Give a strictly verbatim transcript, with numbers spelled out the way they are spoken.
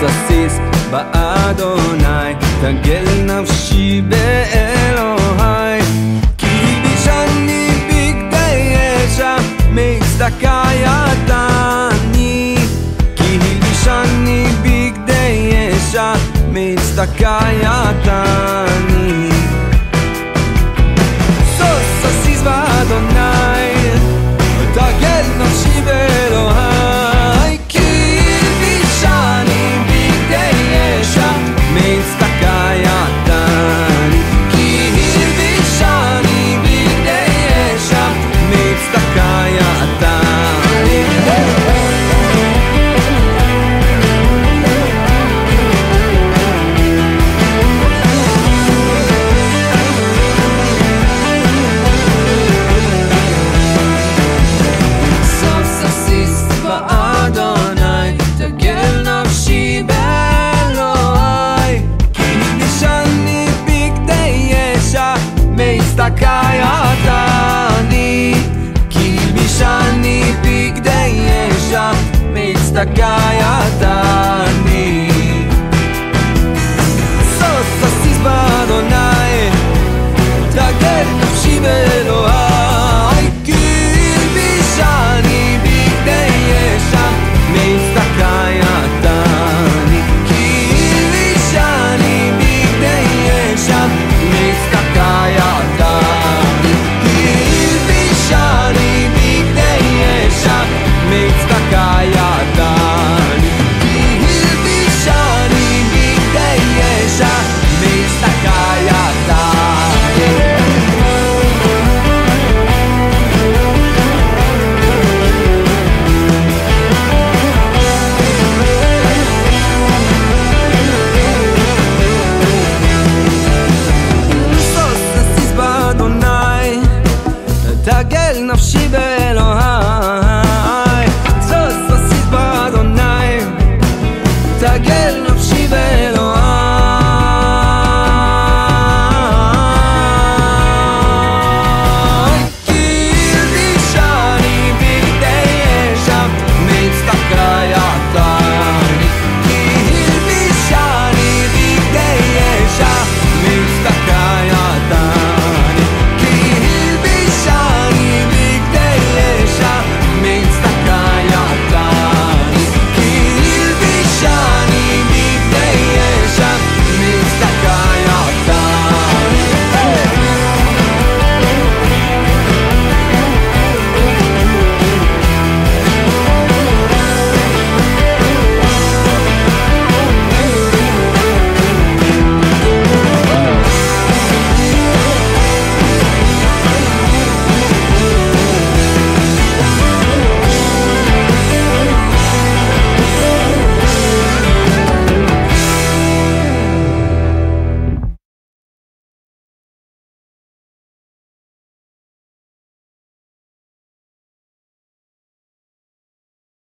ששיש באדוני, תגל נפשי באלוהי. כי הלבישני בגדי ישע, מצדקה ידעני. כי הלבישני בגדי ישע, מצדקה ידעני. ששיש באדוני, תגל נפשי באלוהי. כי הלבישני בגדי ישע, מצדקה ידעני. כי הלבישני בגדי ישע, מצדקה ידעני. מצדקה ידעני. כי הלבישני בגדי ישע, מצדקה ידעני. ששיש באדוני, תגל נפשי באלוהי. כי הלבישני בגדי ישע, מצדקה ידעני. כי הלבישני בגדי ישע, מצדקה ידעני. כי הלבישני בגדי ישע, מצדקה ידעני. כי הלבישני בגדי ישע, מצדקה ידעני. תגל נפשי באלוהי. ששיש באדוני, תגל